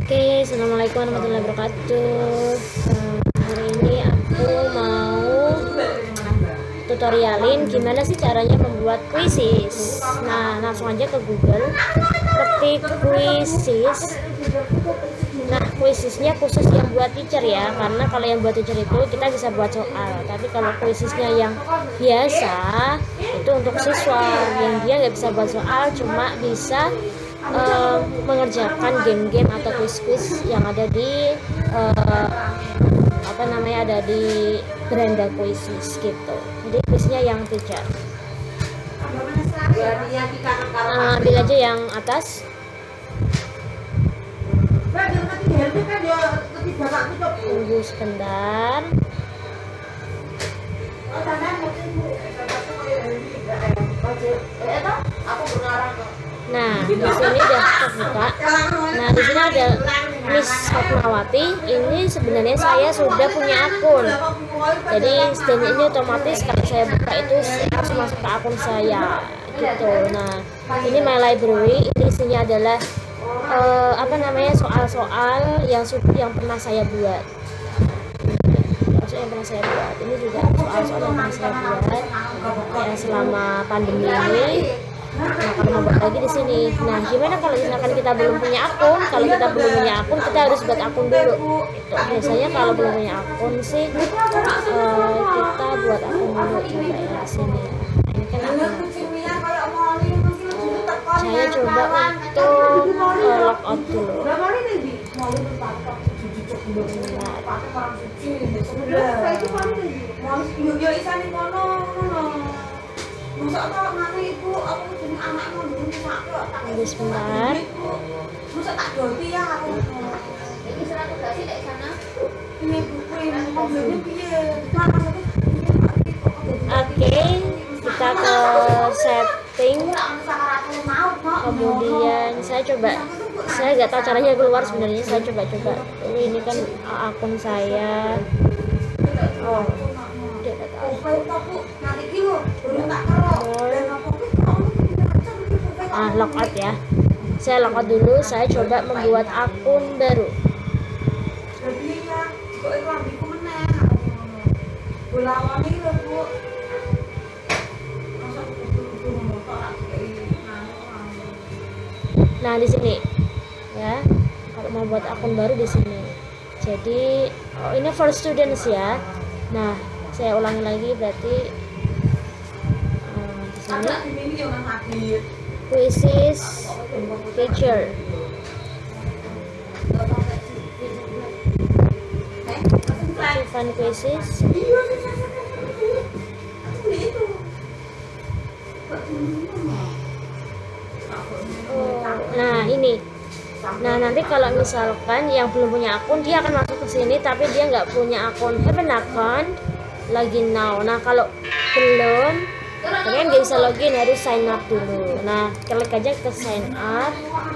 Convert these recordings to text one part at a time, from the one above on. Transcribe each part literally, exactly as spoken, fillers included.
Oke, assalamualaikum warahmatullahi wabarakatuh. Nah, hari ini aku mau tutorialin gimana sih caranya membuat quizzes. Nah, langsung aja ke Google, ketik quizzes. Nah, quizzesnya khusus yang buat teacher ya, karena kalau yang buat teacher itu kita bisa buat soal, tapi kalau quizzesnya yang biasa itu untuk siswa yang dia nggak bisa buat soal, cuma bisa Uh, mengerjakan game-game atau quiz-quiz yang ada di uh, apa namanya ada di beranda quizzes gitu. Jadi quiznya yang teacher. Uh, ambil aja yang atas. Tunggu sebentar. Nah, di sini udah terbuka. Nah, di sini ada Miss Fatmawati. Ini sebenarnya saya sudah punya akun. Jadi, dan ini otomatis kalau saya buka itu harus masuk ke akun saya gitu. Nah, ini my library. Ini isinya adalah uh, apa namanya soal-soal yang yang pernah saya buat. Soal yang pernah saya buat. Ini juga soal-soal yang pernah saya buat kayak selama pandemi ini. Nah, kalau mau buat lagi di sini. Nah, gimana kalau misalkan kita belum punya akun? Kalau kita belum punya akun, kita harus buat akun dulu. Itu biasanya kalau belum punya akun sih, uh, kita buat akun dulu. Coba ya di sini. Nah, ini kan akun. Saya coba untuk uh, logout dulu. Tunggu sebentar. Oke, kita ke setting. Kemudian saya coba. Saya nggak tahu caranya keluar sebenarnya. Saya coba-coba. Ini ini kan akun saya. Oh, dia nggak tahu. Ah, logout ya. Saya logout dulu. Saya coba membuat akun baru. Nah, di sini ya. Kalau mau buat akun baru di sini. Jadi, oh, ini for students ya. Nah, saya ulangi lagi berarti uh, di sini. Quizzes teacher. Fun quizzes. Oh, nah ini. Nah, nanti kalau misalkan yang belum punya akun, dia akan masuk ke sini, tapi dia nggak punya akun. Have an account, login now. Nah, kalau belum, kalian nggak bisa login, harus sign up dulu. Nah, klik aja ke sign up.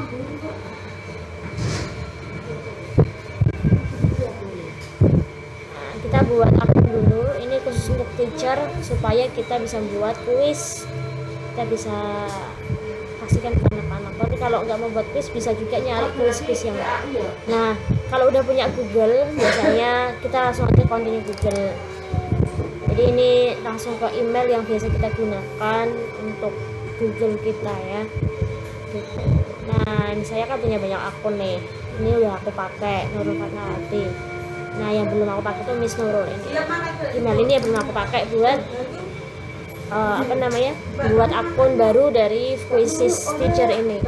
Nah, kita buat akun dulu. Ini khusus untuk teacher supaya kita bisa buat quiz. Kita bisa kasihkan ke anak-anak. Tapi kalau nggak mau buat quiz, bisa juga nyari quiz-quiz yang lain. Nah, kalau udah punya Google, biasanya kita langsung aja continue Google. Jadi ini langsung ke email yang biasa kita gunakan untuk Google kita ya. Gitu. Nah, ini saya kan punya banyak akun nih. Ini udah aku pakai Nurul Fatmawati. Nah, yang belum aku pakai tuh Miss Nurul ini. Email ini yang belum aku pakai buat uh, apa namanya? Buat akun baru dari Quizzes Teacher ini.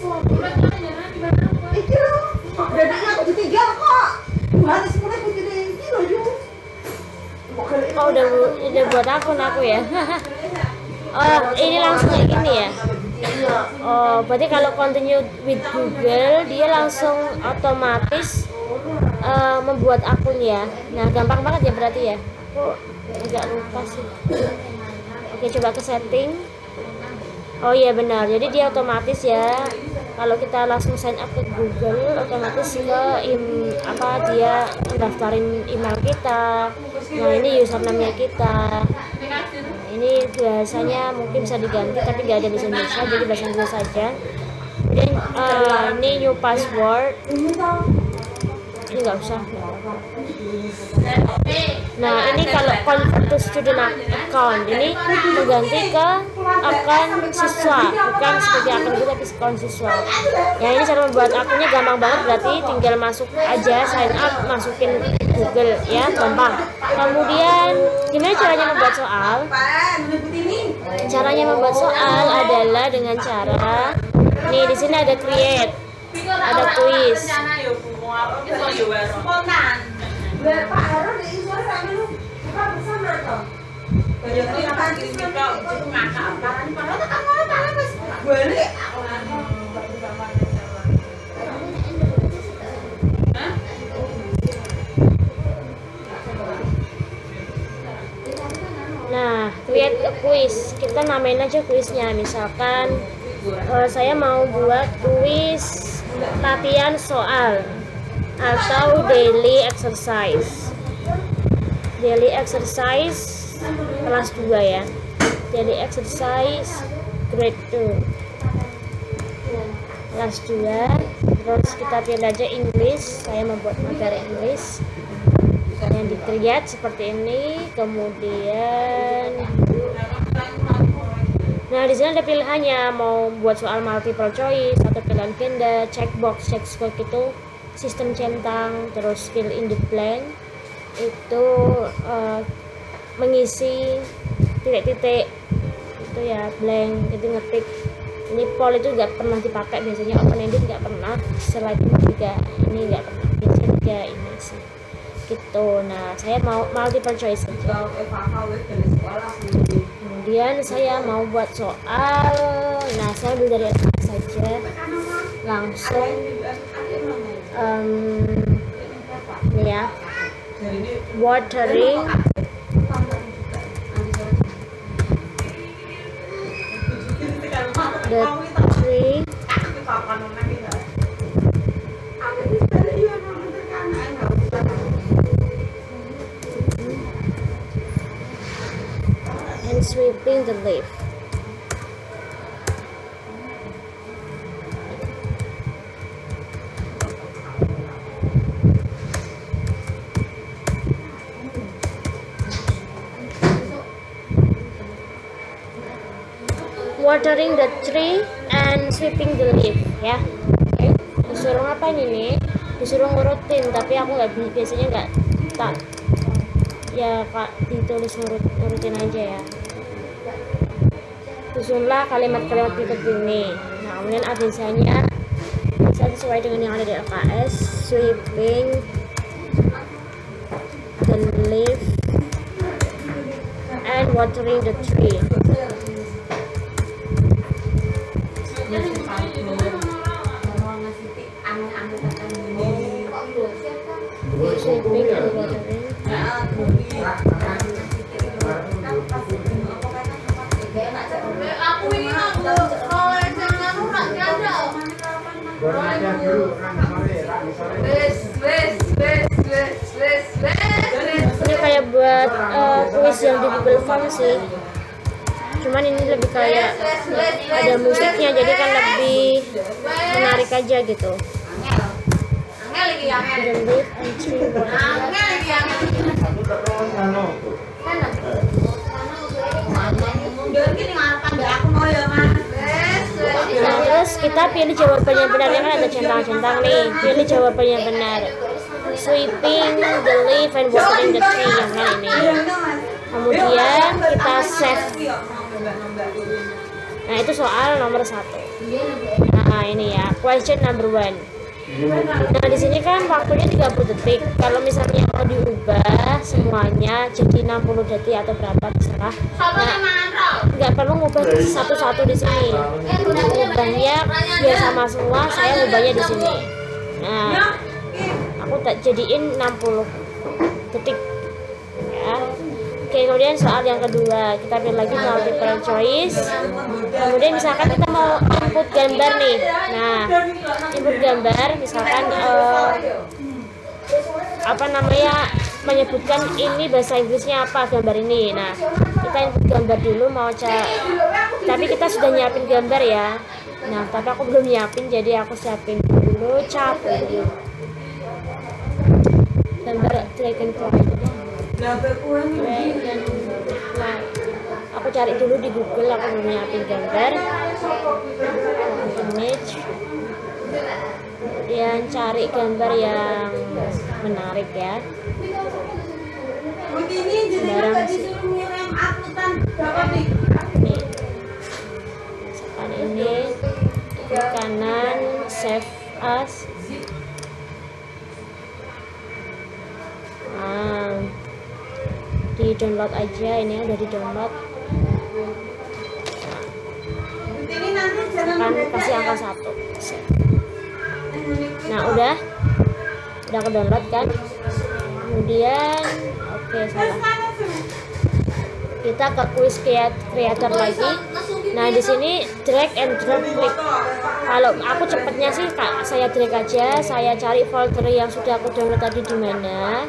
Oh, udah udah buat akun aku ya. Oh, ini langsung kayak gini ya. Oh, berarti kalau continue with Google, dia langsung otomatis uh, membuat akun ya. Nah, gampang banget ya berarti ya. Aku agak lupa sih. Oke, coba ke setting. Oh iya benar. Jadi dia otomatis ya. Kalau kita langsung sign up ke Google, otomatis ke im, apa dia daftarin email kita. Nah, ini username-nya kita. Nah, ini biasanya mungkin bisa diganti tapi nggak ada bahasa Indonesia, jadi bahasa Inggris saja. Kemudian uh, ini new password, ini nggak usah. Nah ini kalau convert to student account, ini mengganti ke akun siswa, bukan seperti akun itu tapi akun siswa. Ya ini cara membuat akunnya gampang banget, berarti tinggal masuk aja, sign up, masukin Google ya, gampang. Kemudian gimana caranya membuat soal? Caranya membuat soal adalah dengan cara nih, di sini ada create, ada quiz. Nah, create a quiz, kita namain aja kuisnya, misalkan uh, saya mau buat kuis latihan soal atau daily exercise. Daily exercise kelas dua ya. Daily exercise grade two. Kelas dua. Terus kita pilih aja English. Saya membuat materi English. Yang di create seperti ini. Kemudian nah di sini ada pilihannya, mau buat soal multiple choice atau pilihan ganda, checkbox. Checkbox itu sistem centang, terus fill in the blank itu uh, mengisi titik-titik itu ya, blank itu ngetik. Ini poll itu nggak pernah dipakai biasanya, open ended nggak pernah, slide juga ini nggak pernah, biasanya juga ini sih gitu. Nah saya mau multiple choice saja. Kemudian saya mau buat soal, nah saya ambil dari L K S saja langsung. Um, ini ya, watering the tree and sweeping the leaf. Watering the tree and sweeping the leaf ya. Okay. Disuruh ngapain ini? Disuruh ngurutin, tapi aku nggak biasanya nggak tak ya kak ditulis ngurut ngurutin aja ya. Susunlah kalimat-kalimat berikut ini. Nah kemudian adensianya bisa sesuai dengan yang ada di L K S. Sweeping the leaf and watering the tree. Sweeping and watering. Aku ini kalau lesennya lu nggak ada. Wes, wes, wes, wes, wes, wes. Ini kayak buat uh, kuis yang di Google Form sih. Cuman ini lebih kayak ada musiknya, jadi kan lebih menarik aja gitu. Angel lagi angel. The leaf and tree watering. Angel lagi angel. Nah, terus kita pilih jawaban yang benar, kan ada centang-centang nih. Pilih jawaban yang benar. Sweeping the leaf and watering the tree, yang hal ini. Kemudian kita save. Nah itu soal nomor satu. Nah ini ya, question number one. Nah di sini kan waktunya tiga puluh detik. Kalau misalnya mau diubah semuanya jadi enam puluh detik atau berapa terserah. Nah, nggak perlu ngubah satu-satu di sini. Ubahnya biar sama semua, saya ubahnya di sini. Nah, aku tak jadiin enam puluh detik. Ya. Oke, kemudian soal yang kedua, kita pilih lagi multiple choice. Kemudian misalkan kita mau input gambar nih. Nah, input gambar misalkan uh, apa namanya, menyebutkan ini bahasa Inggrisnya apa gambar ini. Nah, kita input gambar dulu mau cek. Tapi kita sudah nyiapin gambar ya. Nah, tapi aku belum nyiapin, jadi aku siapin dulu capek. Gambar dragonfly. Dragonfly. Aku cari dulu di Google, aku belum nyiapin gambar. Image. Kemudian cari gambar yang menarik ya. Barang sih. Nih. Misalkan ini ke kanan, save as. Nah, di download aja, ini udah di download. Nah, kan kasih angka satu. Nah, udah udah ke download kan. Kemudian oke okay, salah, kita ke quiz creator lagi. Nah, di sini drag and drop klik. Kalau aku cepetnya sih kak, saya drag aja, saya cari folder yang sudah aku download tadi di mana,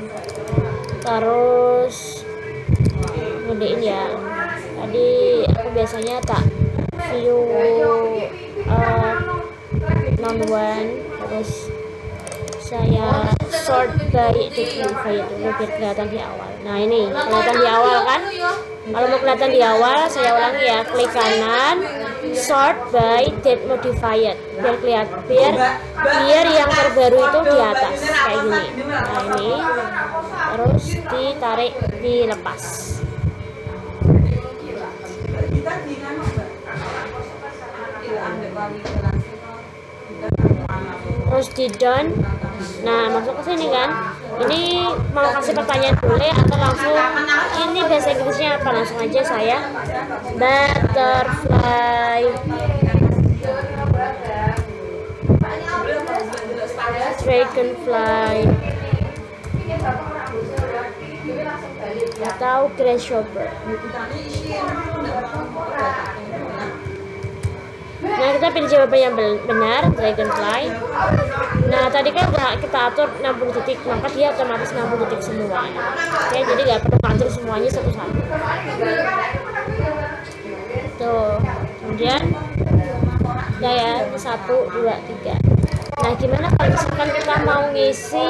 terus ngedein ya. Tadi aku biasanya tak view uh, non one, terus saya sort by identify dulu biar kelihatan di awal. Nah, ini kelihatan di awal kan. Kalau mau kelihatan di awal, saya ulangi ya, klik kanan, sort by date modified, biar kelihatan, biar biar yang terbaru itu di atas kayak gini. Nah, ini terus ditarik, dilepas. Terus di done. Nah, masuk ke sini kan. Ini mau kasih pertanyaan dulu ya, atau langsung ini bahasa Inggrisnya apa? Langsung aja saya butterfly dragonfly atau grasshopper. Nah, kita pilih jawaban yang benar, dragonfly. Nah, tadi kan udah kita atur enam puluh detik, maka dia otomatis enam puluh detik semua. Oke, jadi nggak perlu atur semuanya satu-satu. Tuh, kemudian udah ya, satu, dua, tiga. Nah, gimana kalau misalkan kita mau ngisi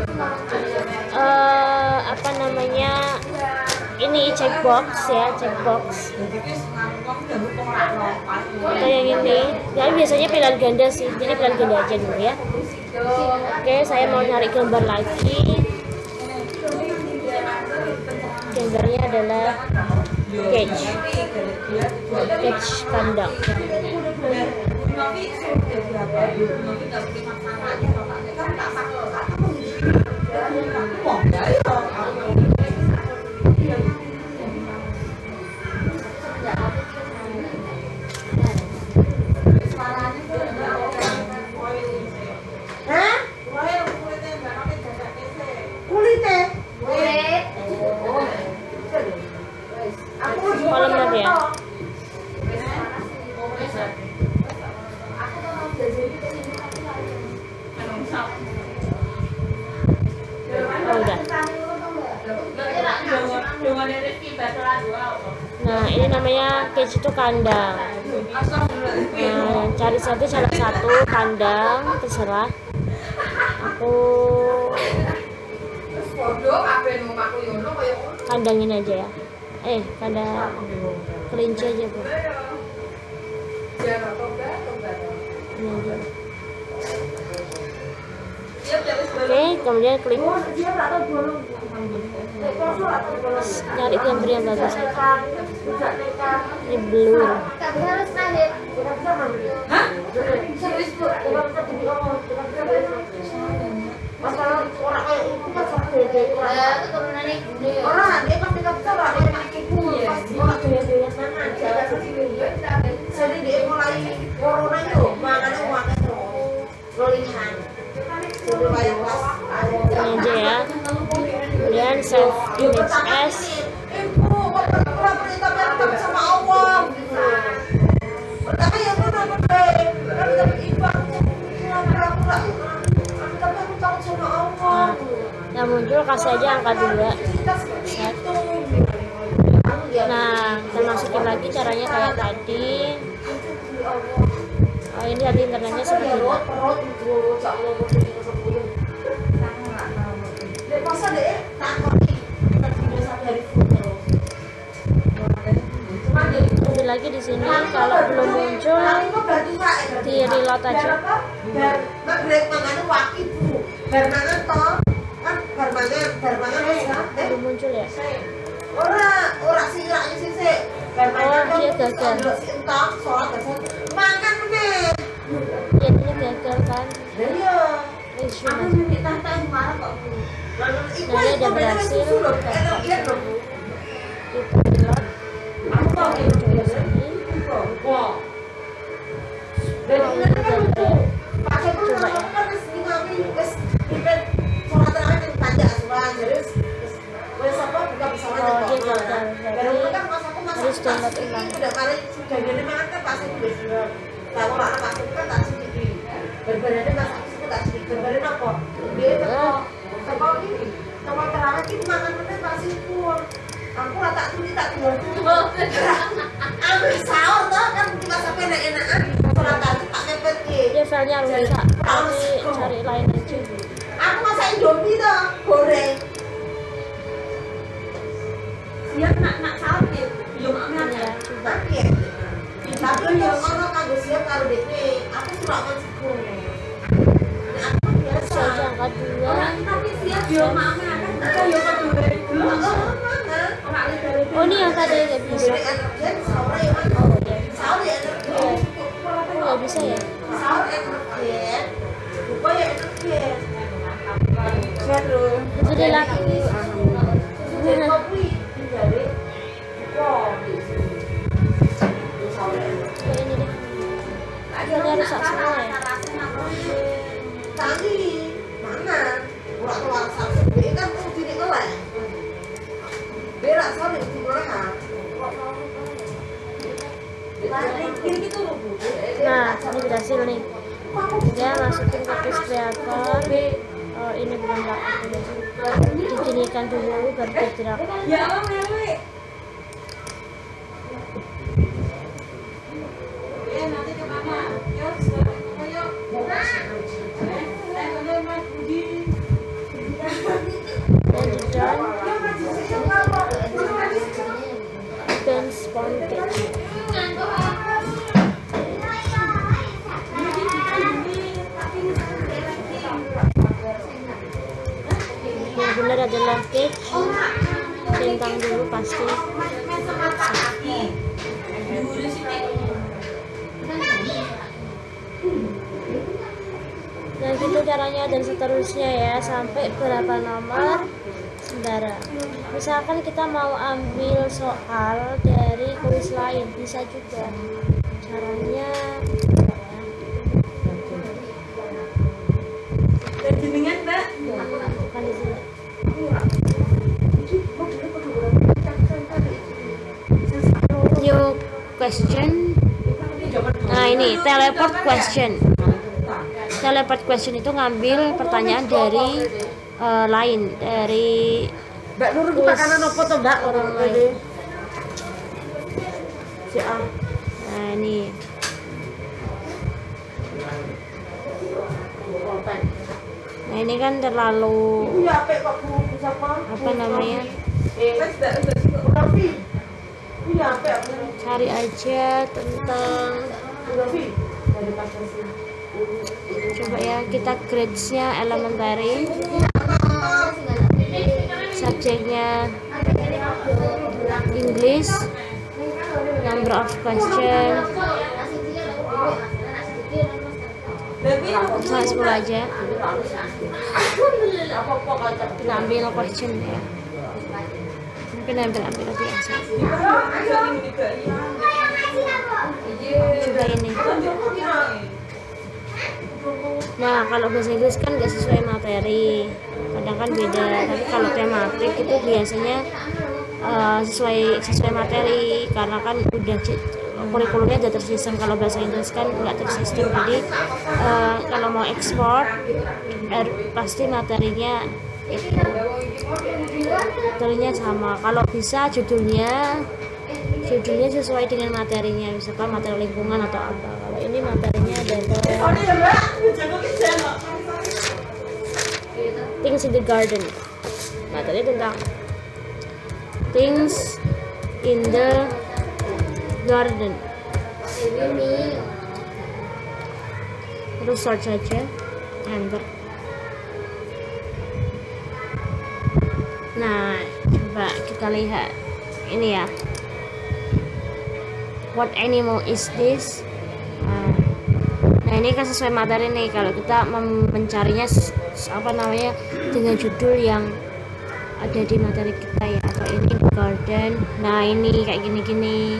uh, apa namanya, ini checkbox ya, checkbox atau yang ini. Nah, biasanya pilihan ganda sih, jadi pilihan ganda aja dulu ya. Oke, saya mau nyari gambar lagi. Gambarnya adalah cage, cage kandang. Kolom ya. Oh, udah. Nah, ini namanya cage itu kandang. Nah, cari satu salah satu kandang, terserah. Aku kandangin aja ya. Eh, kandang kelinci aja, Bu. Ini aja. Oke, kemudian klik. Nyari gambar yang bagus. Ini blur. Orang dia pasti jadi dia mulai corona itu mana ada uang itu rolihan ini aja ya. Kemudian save image as. sama Allah. Pertama yang mana berbeda, kami dapat ibadah, tapi aku takut sama Allah. Yang muncul kasih aja angka dua. Set. Nah, kita masukin lagi caranya kayak tadi. Oh, ini tadi internetnya seperti ini. Ambil lagi di sini, kalau belum muncul di reload aja. Belum muncul ya? Ora, ora siraknya sih sih. Oh, dia gagal. Makan meneh. Ya, ini gagal kan? Iya. Isu Aku aja. nyuci tata yang marah kok. Nah, ini udah berhasil. Iya dong. Kita reload. Aku tahu Coba di sini. Wah. Dan ini kan lucu. Pakai pun Coba ya. kan wis ngami wis dipet sholat terawih yang panjang asuhan terus wis apa buka bersama Oh, dia jemaah. gagal. Baru Berarti kan pas aku masuk harus download ulang. udah kali sudah jadi makan pas aku wis kalau ora masuk kan tak sedikit. Berberane mas aku suka tak sedikit. Berberane apa? Dia teko teko ini. Teko terawih iki makan meneh pasti pun. Aku ora tak tuli tak tinggal dulu. Aku sahur toh kan cuma sampai enak-enakan. Sholat tahajud tak mepet ki. Dia filenya rusak. Nanti cari lain aja. Aku masak Indomie toh, goreng. Siap nak nak sahur ki. Yo mak Ini ya, coba. Tapi yo ono kanggo siap karo dhewe. Aku suka makan sego. Nek aku biasa. Bisa aja angka dua. Tapi siap yo mak akan kita yo kok goreng. Ora lek Oh, ini yang tadi nggak bisa. sahur ya. Oh, ya. Sahur ya energi. Oh, nggak bisa ya? Sahur energi. Buka ya energi. Seru. Itu dia lagi. Kopi dari kopi. Ya, ini deh. Filenya rusak semua ya. Tadi mana? Ora keluar satu. Dia kan tuh jadi ngeleh. Berak sore di bolehan. Nah, ini berhasil nih. Dia masukin ke Push Creator. Oh, ini belum lah. Diginikan dulu baru digerak. Ya Allah, Meli. Eh, nanti ke mana? Yuk, yuk. Dan di down dan spawn page. Yang benar adalah page. Centang dulu pasti. Dan gitu caranya dan seterusnya ya sampai berapa nomor sementara. Misalkan kita mau ambil soal dari kuis lain bisa juga. Caranya Jenengan, Mbak. bukan di sini. New question. Nah, ini teleport question. Teleport question itu ngambil pertanyaan dari uh, lain dari Mbak Nur buka kanan apa tuh, Mbak? orang lain. Si A. Nah, ini nah ini kan terlalu Iya, apa kok Bu bisa apa? apa namanya, Eh, Mas, Mbak, Mbak, Rafi. Iya, apa? cari aja tentang, Rafi. Dari Pancasila. coba ya kita grades-nya elementary, subjeknya English, number of question sampai sepuluh aja. Kita ambil question ya, mungkin ambil ambil biasa. Coba ini. Nah, kalau bahasa Inggris kan nggak sesuai materi, kadang kan beda. Tapi kalau tematik itu biasanya uh, sesuai sesuai materi, karena kan udah kurikulumnya udah tersistem. Kalau bahasa Inggris kan nggak tersistem, jadi uh, kalau mau ekspor er, pasti materinya itu materinya sama. Kalau bisa judulnya judulnya sesuai dengan materinya, misalkan materi lingkungan atau apa. Kalau ini materinya adalah Things in the Garden. Materi tentang Things in the Garden. Terus search aja, enter. Nah, coba kita lihat ini ya. What animal is this? Nah, ini kan sesuai materi nih. Kalau kita mencarinya apa namanya dengan judul yang ada di materi kita ya, atau ini the garden. Nah, ini kayak gini-gini.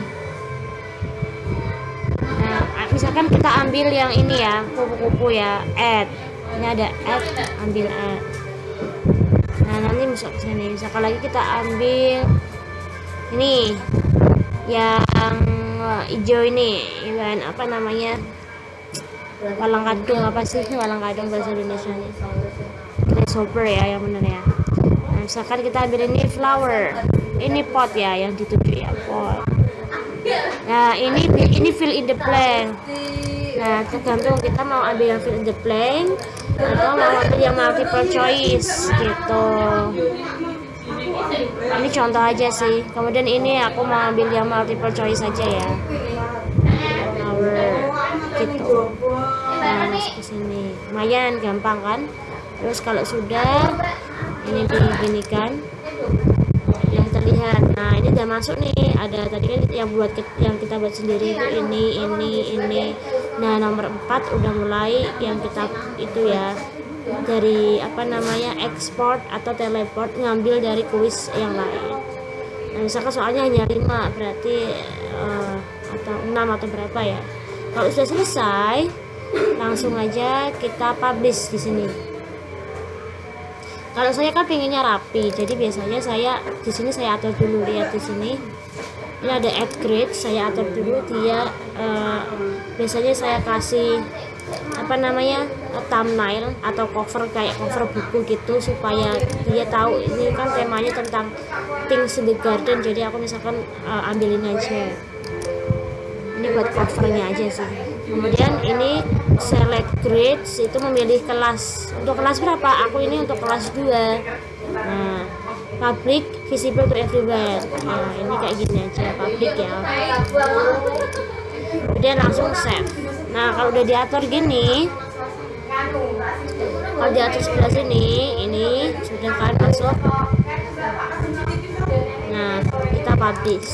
Nah, misalkan kita ambil yang ini ya, kupu-kupu ya, add. Ini ada add, ambil add. Nah, nanti masuk ke sini. Misalkan lagi kita ambil ini yang hijau ini, Iwan apa namanya? Walang kadung apa sih? Walang kadung bahasa Indonesianya. Grasshopper ya, yang benar ya. Nah, misalkan kita ambil ini flower, ini pot ya yang dituju ya, pot. Nah, ini ini fill in the blank. Nah, tergantung kita mau ambil yang fill in the blank atau mau ambil yang multiple choice gitu. Ini contoh aja sih. Kemudian ini aku mau ambil yang multiple choice aja ya. Flower gitu. Nah, masuk ke sini. Lumayan gampang kan? Terus kalau sudah ini diginikan yang terlihat. Nah, ini udah masuk nih. Ada tadi kan yang buat yang kita buat sendiri itu ini, ini, ini. Nah, nomor empat udah mulai yang kita itu ya, dari apa namanya export atau teleport, ngambil dari kuis yang lain. Nah, misalkan soalnya hanya lima, berarti uh, atau enam atau berapa ya. Kalau sudah selesai, langsung aja kita publish di sini. Kalau saya kan pengennya rapi, jadi biasanya saya di sini saya atur dulu. Lihat di sini, ini ada add grade, saya atur dulu dia. Uh, biasanya saya kasih apa namanya thumbnail atau cover kayak cover buku gitu, supaya dia tahu ini kan temanya tentang Things in the Garden. Jadi aku misalkan uh, ambilin aja ini buat covernya aja sih. Kemudian ini select grades, itu memilih kelas. Untuk kelas berapa? Aku ini untuk kelas dua. Nah, public visible to everyone. Nah, ini kayak gini aja, public ya. Kemudian langsung save. Nah, kalau udah diatur gini, kalau diatur sebelah sini, ini sudah kan masuk. Nah, kita publish.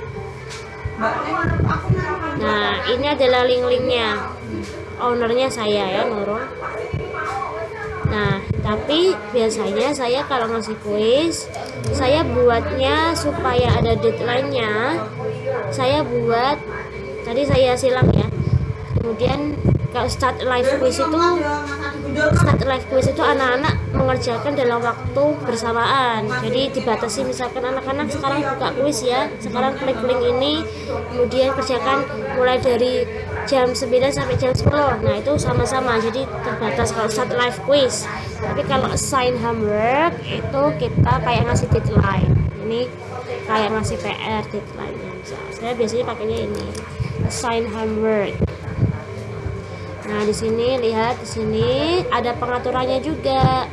Nah, ini adalah link-linknya, ownernya saya ya, Nurul. Nah, tapi biasanya saya kalau ngasih kuis, saya buatnya supaya ada deadline-nya. Saya buat, tadi saya silang ya. Kemudian kalau start live quiz itu start live quiz itu anak-anak mengerjakan dalam waktu bersamaan. Jadi dibatasi, misalkan anak-anak sekarang buka kuis ya, sekarang klik link ini, kemudian kerjakan mulai dari jam sembilan sampai jam sepuluh. Nah, itu sama-sama, jadi terbatas kalau start live quiz. Tapi kalau assign homework itu kita kayak ngasih deadline. Ini kayak ngasih P R deadline-nya. Saya biasanya pakainya ini, assign homework. Nah, di sini lihat, di sini ada pengaturannya juga.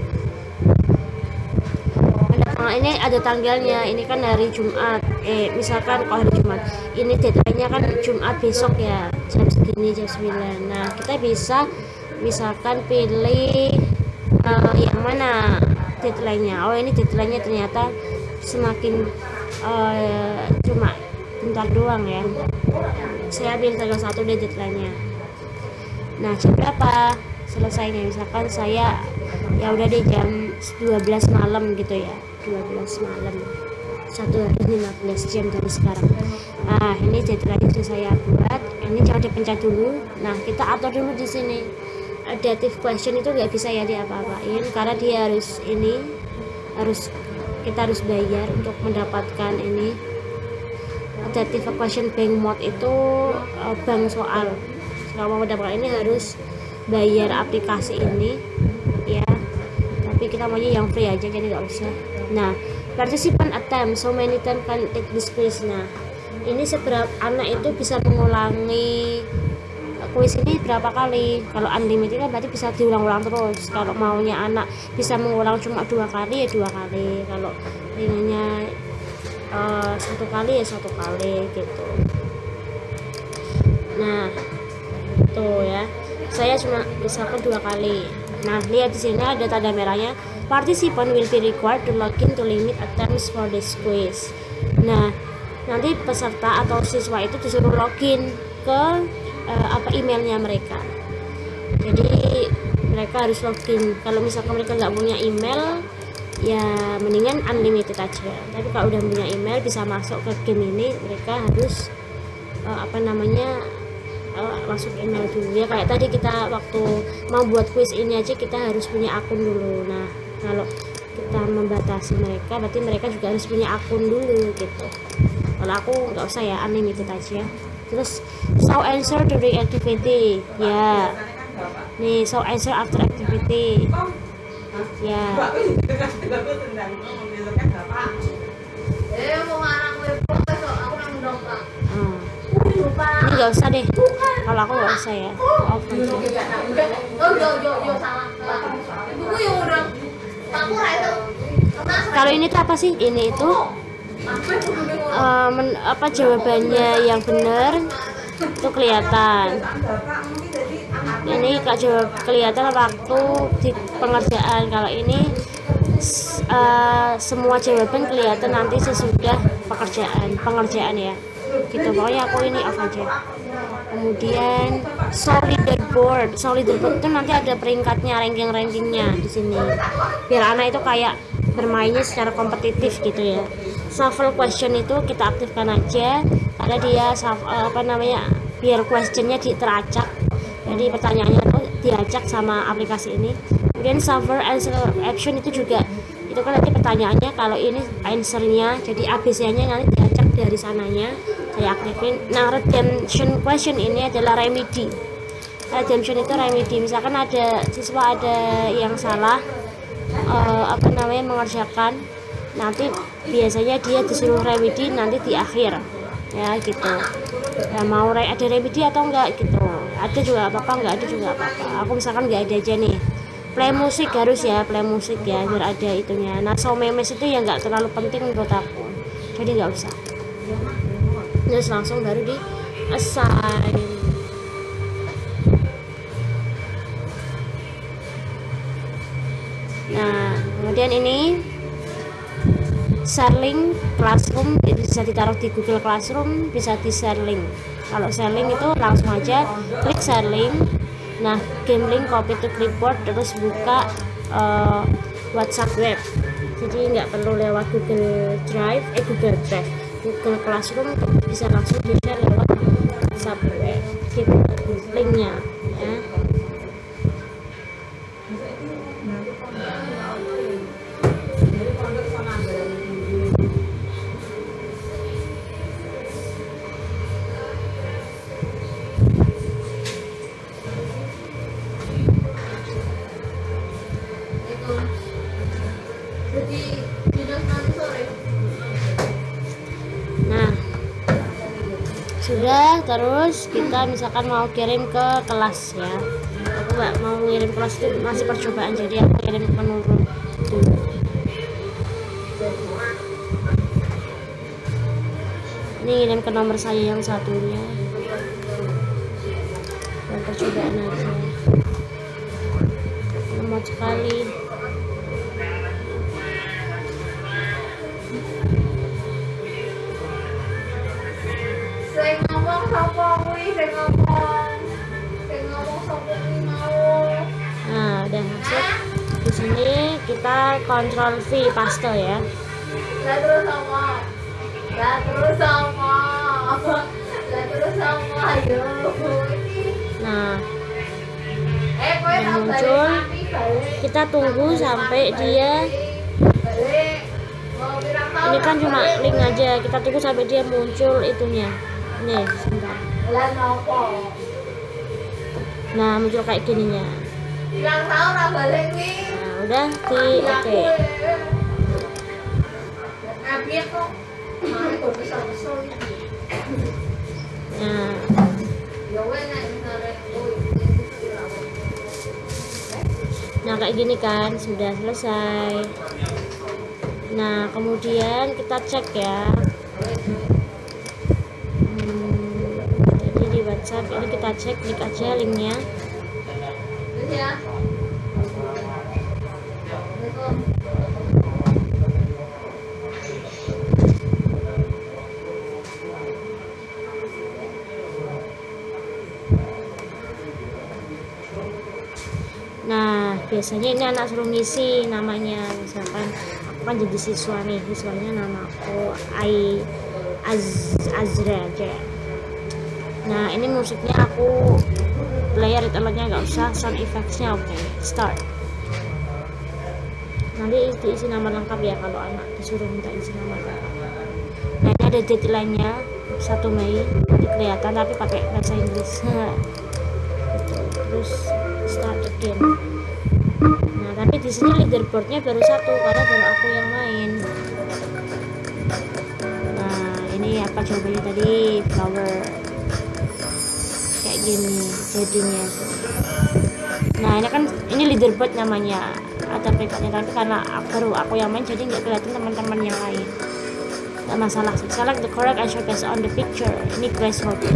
Ada ini ada tanggalnya. Ini kan hari Jumat. Eh, misalkan kalau hari Jumat, ini deadline-nya kan Jumat besok ya, jam segini, jam sembilan. Nah, kita bisa misalkan pilih uh, yang mana deadline-nya. Oh, ini deadline-nya ternyata semakin uh, cuma bentar doang ya. Saya ambil tanggal satu deh deadline-nya. Nah, jam berapa selesainya? Misalkan saya ya udah deh jam dua belas malam gitu ya, dua belas malam, satu hari lima belas jam dari sekarang. Nah, ini deadline sudah saya buat. Ini jangan dipencet dulu. Nah, kita atur dulu di sini. Adaptive question itu nggak bisa ya diapa-apain, karena dia harus ini harus kita harus bayar untuk mendapatkan ini. Adaptive question bank mode itu uh, bank soal. Kalau mau mendapatkan ini harus bayar aplikasi ini ya, tapi kita maunya yang free aja, jadi nggak usah. Nah, participant attempt so many time can take this quiz. Nah, ini seberapa anak itu bisa mengulangi kuis ini berapa kali. Kalau unlimited kan berarti bisa diulang-ulang terus. Kalau maunya anak bisa mengulang cuma dua kali ya dua kali, kalau inginnya uh, satu kali ya satu kali gitu. Nah tuh ya, saya cuma misalkan dua kali. Nah lihat di sini ada tanda merahnya, participant will be required to login to limit attempts for this quiz. Nah nanti peserta atau siswa itu disuruh login ke uh, apa emailnya mereka. Jadi mereka harus login. Kalau misalkan mereka nggak punya email ya mendingan unlimited aja. Tapi kalau udah punya email bisa masuk ke game ini, mereka harus uh, apa namanya uh, masuk email dulu ya. Kayak tadi kita waktu mau buat quiz ini aja kita harus punya akun dulu. Nah kalau kita membatasi mereka berarti mereka juga harus punya akun dulu gitu. Kalau aku nggak usah ya, unlimited aja. Terus show answer during activity ya, nih show answer after activity ya. Hmm. Ini nggak usah deh, kalau aku nggak usah ya, off aja. Kalau ini tuh apa sih? Ini itu uh, men, apa jawabannya yang benar itu kelihatan. Ini kak jawab kelihatan waktu di pengerjaan. Kalau ini uh, semua jawaban kelihatan nanti sesudah pekerjaan pengerjaan ya. Gitu pokoknya aku ini off aja. Kemudian show leaderboard. Show leaderboard itu nanti ada peringkatnya, ranking-rankingnya di sini. Biar anak itu kayak bermainnya secara kompetitif gitu ya. Shuffle question itu kita aktifkan aja karena dia apa namanya biar questionnya teracak, jadi pertanyaannya tuh diacak sama aplikasi ini. Kemudian shuffle answer option itu juga itu kan nanti pertanyaannya, kalau ini answernya jadi A B C-nya nanti diacak dari sananya, saya aktifin. Nah redemption question ini adalah remedy. Redemption itu remedy, misalkan ada siswa ada yang salah uh, apa namanya mengerjakan, nanti biasanya dia disuruh remedi nanti di akhir ya gitu ya, mau re ada remedi atau enggak gitu, ada juga apa-apa, enggak ada juga apa-apa. Aku misalkan enggak ada aja nih, play musik harus ya, play musik ya biar ada itunya. Nah show memes itu ya enggak terlalu penting menurut aku, jadi enggak usah, terus langsung baru di assign. Nah kemudian ini share link classroom, bisa ditaruh di Google Classroom, bisa di share link. Kalau share link itu langsung aja klik share link. Nah game link copy to clipboard, terus buka uh, WhatsApp web, jadi nggak perlu lewat Google Drive eh Google Drive Google Classroom, bisa langsung di share lewat WhatsApp web gitu linknya ya. Nah sudah, terus kita misalkan mau kirim ke kelas ya. Aku nggak mau ngirim kelas itu masih percobaan, jadi aku kirim menurut dulu. Ini ngirim ke nomor saya yang satunya, dan percobaan aja. Lemot sekali. Saya ngomong sapa kuwi, saya ngomong. Saya ngomong sapa kuwi mau. Nah, udah masuk. Di sini kita kontrol V paste ya. Lah terus sama. Lah terus sama. Lah terus sama ayo. Nah, Eh kowe tak muncul. balik balik. Kita tunggu sampai dia. Balik. Mau pirang tahun? Ini kan cuma link aja. Kita tunggu sampai dia muncul itunya. Nih, sebentar. Lah nopo? Nah, muncul kayak gininya. Pirang tahun ra balik kuwi. Nah, udah di oke. Abi kok. Mari kok bisa-bisa. Nah, Nah kayak gini kan sudah selesai. Nah kemudian kita cek ya. Hmm, jadi di WhatsApp ini kita cek, klik aja linknya. Nah biasanya ini anak suruh ngisi namanya, misalkan aku kan jadi siswa nih, siswanya nama aku Ai Az Azra aja. Nah ini musiknya aku player retailernya nggak usah, sound effectsnya oke. Okay. Start. Nanti diisi nama lengkap ya kalau anak disuruh minta isi nama lengkap. Nah ini ada deadline-nya satu Mei, nanti kelihatan tapi pakai bahasa Inggris. Gitu. Terus start again. Nah tapi di sini leaderboardnya baru satu karena baru aku yang main. Nah ini apa jawabannya tadi, flower kayak gini jadinya. Nah ini kan ini leaderboard namanya, ada peringkatnya, tapi karena baru aku yang main jadi nggak kelihatan teman-teman yang lain. Nggak masalah sih. Select the correct answer based on the picture. Ini grasshopper.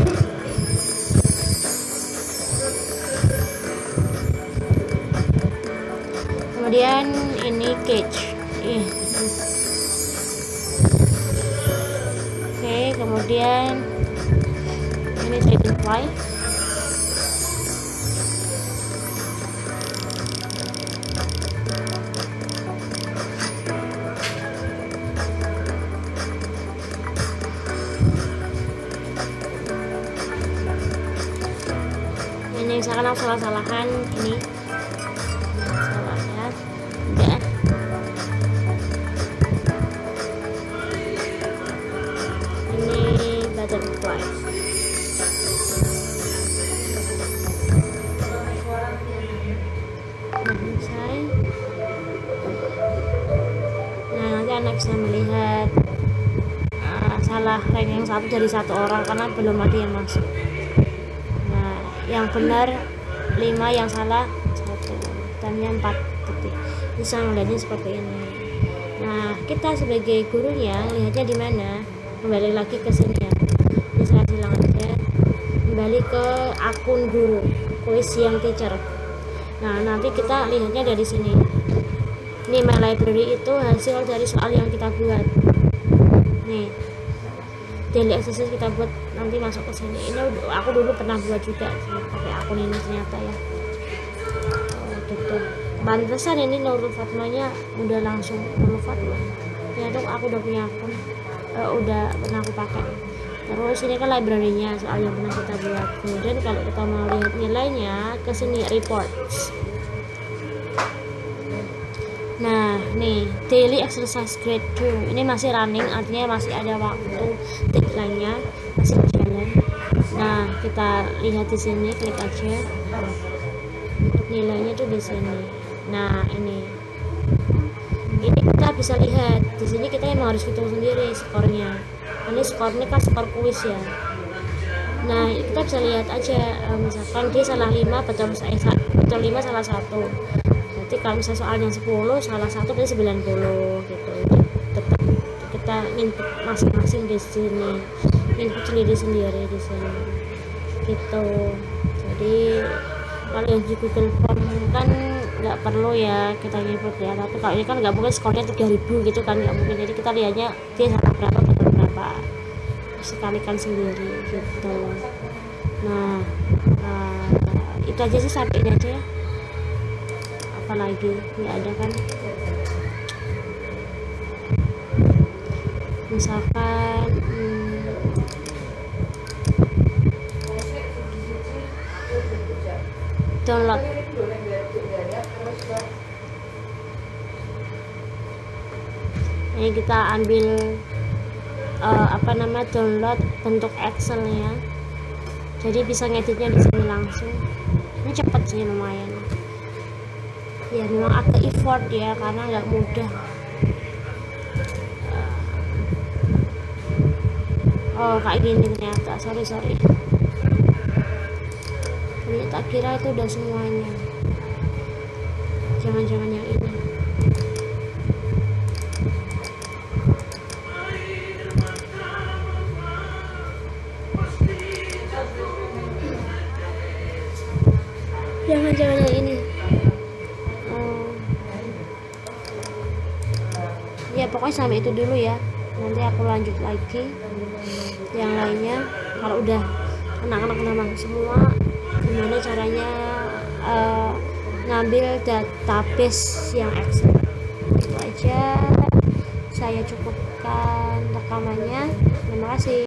Kemudian ini cage. Ih. Oke, kemudian ini dragonfly. Ini misalkan aku salah-salahan ini. Butterfly. Selesai. Nah nanti anak bisa melihat uh, salah rank yang satu dari satu orang karena belum ada yang masuk. Nah yang benar lima, yang salah satu, hitamnya empat titik. Bisa melihatnya seperti ini. Nah kita sebagai gurunya lihatnya di mana? Kembali lagi ke sini ya. Ini saya bilang aja, kembali ke akun guru, quiz yang teacher. Nah nanti kita lihatnya dari sini. Ini my library itu hasil dari soal yang kita buat. Nih daily exercise kita buat, nanti masuk ke sini. Ini aku dulu pernah buat juga pakai akun ini ternyata ya. Oh, gitu. Pantesan ini Nurul Fatmanya udah langsung Nurul Fatma. Ternyata aku udah punya akun. Uh, udah pernah aku pakai. Terus ini kan library-nya soal yang pernah kita buat. Kemudian kalau kita mau lihat nilainya ke sini reports. Nah nih daily exercise grade two ini masih running, artinya masih ada waktu deadline-nya, masih berjalan. Nah kita lihat di sini, klik aja nilainya tuh di sini. Nah ini ini kita bisa lihat di sini, kita emang harus hitung sendiri skornya. Ini skor ini kan skor kuis ya. Nah kita bisa lihat aja, misalkan dia salah lima, betul saya betul lima, salah satu. Berarti kalau misalnya soalnya sepuluh, salah satu berarti sembilan puluh gitu. Tetap kita input masing-masing di sini, input sendiri-sendiri di sini gitu. Jadi kalau yang di Google Form kan nggak perlu ya kita input ya, tapi kalau ini kan nggak mungkin skornya tiga ribu gitu kan, nggak mungkin. Jadi kita lihatnya dia salah berapa, betul berapa, sekalikan sendiri gitu. Nah, nah itu aja sih, sampai ini aja ya. Apalagi nggak ada kan, misalkan hmm, download. Ini kita ambil uh, apa nama download bentuk Excelnya, jadi bisa ngeditnya di sini langsung. Ini cepat sih, lumayan ya, memang agak effort ya karena nggak mudah. Oh kayak gini ternyata, sorry sorry tak kira itu udah semuanya. Jangan-jangan yang ini. Jangan-jangan yang ini. Hmm. Ya pokoknya sampai itu dulu ya. Nanti aku lanjut lagi yang lainnya. Kalau udah anak-anak memang semua, gimana caranya uh, ngambil database yang Excel. Itu aja saya cukupkan rekamannya. Terima kasih.